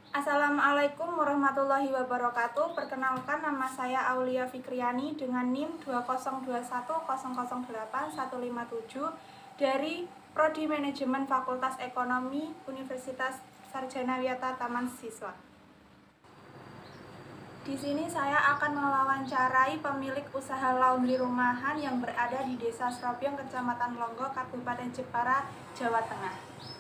Assalamualaikum warahmatullahi wabarakatuh. Perkenalkan, nama saya Aulia Fikriani dengan NIM 20210081157 dari Prodi Manajemen Fakultas Ekonomi Universitas Sarjana Wiyata Taman Siswa. Di sini saya akan mewawancarai pemilik usaha laundry rumahan yang berada di Desa Srobyong, Kecamatan Longgo, Kabupaten Jepara, Jawa Tengah.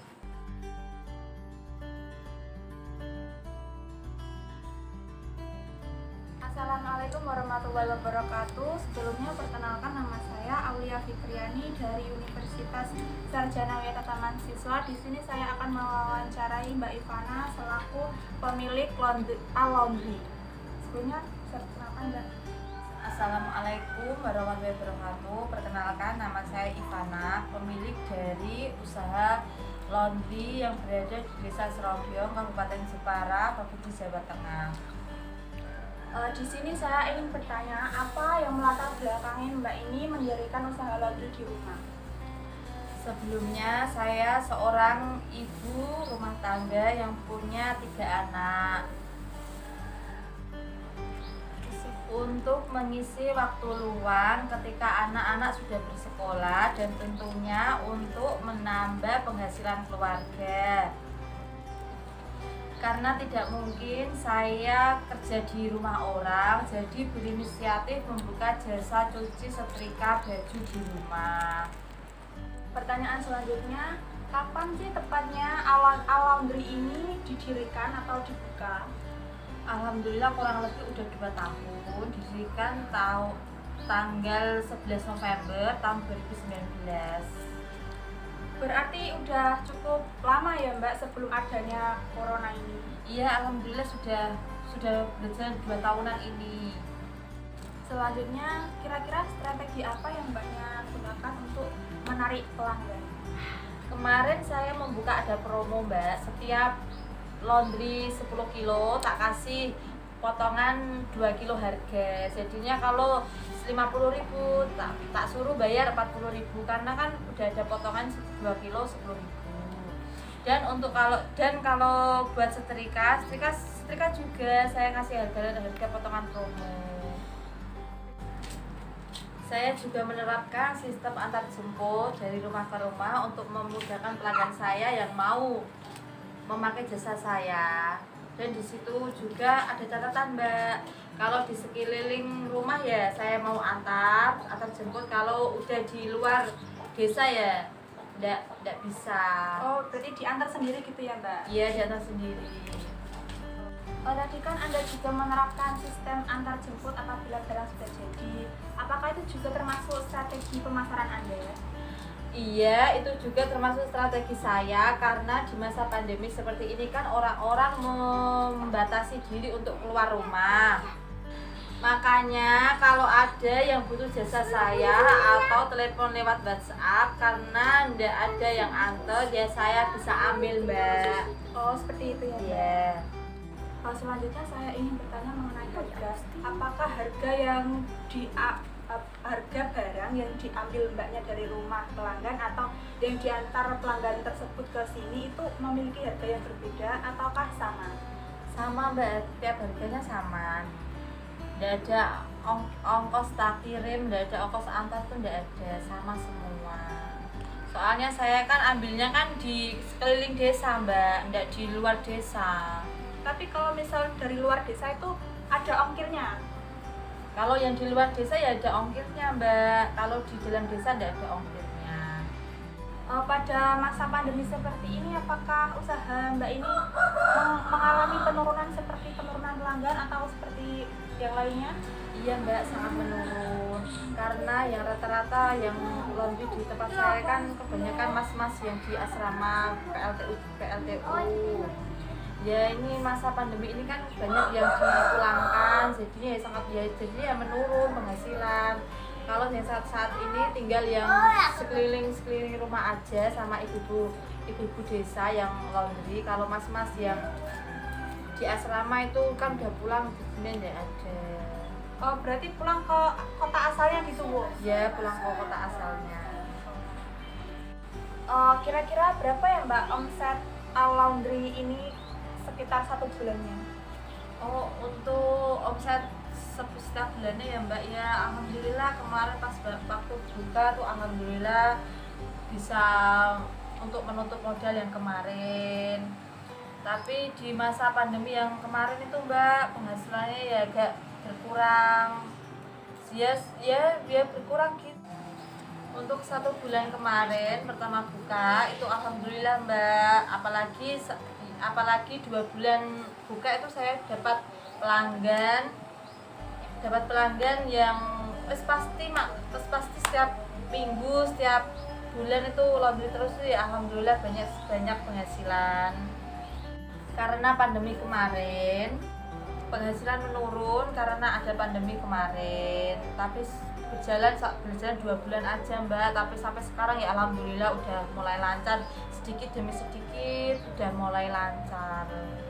Assalamualaikum warahmatullahi wabarakatuh. Sebelumnya perkenalkan, nama saya Aulia Fikriani dari Universitas Sarjana Wiyata Taman Siswa. Di sini saya akan mewawancarai Mbak Ivana selaku pemilik laundry. Sebelumnya perkenalkan Mbak. Assalamualaikum warahmatullahi wabarakatuh. Perkenalkan, nama saya Ivana, pemilik dari usaha laundry yang berada di Desa Srobyong, Kabupaten Jepara, Provinsi Jawa Tengah. Di sini saya ingin bertanya, apa yang melatar belakangi Mbak ini mendirikan usaha laundry di rumah? Sebelumnya saya seorang ibu rumah tangga yang punya 3 anak. Untuk mengisi waktu luang ketika anak-anak sudah bersekolah dan tentunya untuk menambah penghasilan keluarga. Karena tidak mungkin saya kerja di rumah orang, jadi berinisiatif membuka jasa cuci setrika baju di rumah. Pertanyaan selanjutnya, kapan sih tepatnya laundry ini didirikan atau dibuka? Alhamdulillah kurang lebih udah 2 tahun, didirikan tanggal 11 November tahun 2019. Berarti udah cukup lama ya Mbak sebelum adanya corona ini? Iya, alhamdulillah sudah berjalan 2 tahunan ini. Selanjutnya, kira-kira strategi apa yang Mbaknya gunakan untuk menarik pelanggan? Kemarin saya membuka ada promo Mbak, setiap laundry 10 kilo tak kasih potongan 2 kilo harga. Jadinya kalau 50.000 tak suruh bayar 40.000 karena kan udah ada potongan 2 kilo 10.000. Kalau buat setrika juga saya kasih harga potongan promo. Saya juga menerapkan sistem antar jemput dari rumah ke rumah untuk memudahkan pelanggan saya yang mau memakai jasa saya. Dan di situ juga ada catatan Mbak, kalau di sekeliling rumah ya saya mau antar jemput. Kalau udah di luar desa ya enggak bisa. Oh, berarti diantar sendiri gitu ya Mbak? Iya, diantar sendiri. Tadi kan Anda juga menerapkan sistem antar jemput apabila barang sudah jadi. Apakah itu juga termasuk strategi pemasaran Anda ya? Iya, itu juga termasuk strategi saya karena di masa pandemi seperti ini kan orang-orang membatasi diri untuk keluar rumah. Makanya kalau ada yang butuh jasa saya atau telepon lewat WhatsApp karena ndak ada yang antar, ya saya bisa ambil Mbak. Oh, seperti itu ya Mbak? Iya. Selanjutnya saya ingin bertanya mengenai harga. Apakah harga barang yang diambil Mbaknya dari rumah pelanggan atau yang diantar pelanggan tersebut ke sini itu memiliki harga yang berbeda ataukah sama? Sama Mbak, tiap harganya sama. Nggak ada ongkos tak kirim, nggak ada ongkos antar tuh nggak ada, sama semua. Soalnya saya kan ambilnya kan di sekeliling desa Mbak, nggak di luar desa. Tapi kalau misal dari luar desa itu ada ongkirnya? Kalau yang di luar desa ya ada ongkirnya Mbak, kalau di dalam desa tidak ada ongkirnya. Pada masa pandemi seperti ini, apakah usaha Mbak ini mengalami penurunan seperti penurunan pelanggan atau seperti yang lainnya? Iya Mbak, sangat menurun. Karena yang rata-rata yang laundry di tempat saya kan kebanyakan mas-mas yang di asrama PLTU. Ya ini masa pandemi ini kan banyak yang dipulangkan, jadinya ya jadinya ya menurun penghasilan. Kalau yang saat ini tinggal yang sekeliling rumah aja sama ibu-ibu desa yang laundry. Kalau mas-mas yang di asrama itu kan udah pulang, jadinya enggak ada. Oh, berarti pulang ke kota asalnya gitu Bu? Ya, pulang ke kota asalnya. Kira-kira berapa ya Mbak omset laundry ini sekitar 1 bulannya? Oh, untuk omset setiap bulannya ya Mbak ya, alhamdulillah kemarin pas waktu buka tuh alhamdulillah bisa untuk menutup modal yang kemarin. Tapi di masa pandemi yang kemarin itu Mbak, penghasilannya ya agak berkurang. Ya berkurang gitu. Untuk 1 bulan kemarin pertama buka itu alhamdulillah Mbak, apalagi 2 bulan buka itu saya dapat pelanggan yang pasti setiap minggu, setiap bulan itu laundry terus ya, alhamdulillah banyak penghasilan. Karena pandemi kemarin penghasilan menurun karena ada pandemi kemarin, tapi berjalan 2 bulan aja Mbak, tapi sampai sekarang ya alhamdulillah udah mulai lancar, sedikit demi sedikit udah mulai lancar.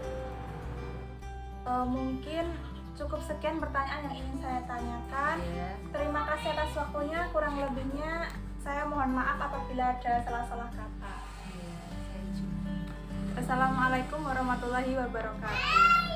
Mungkin cukup sekian pertanyaan yang ingin saya tanyakan. Terima kasih atas waktunya, kurang lebihnya saya mohon maaf apabila ada salah-salah kata. Assalamualaikum warahmatullahi wabarakatuh.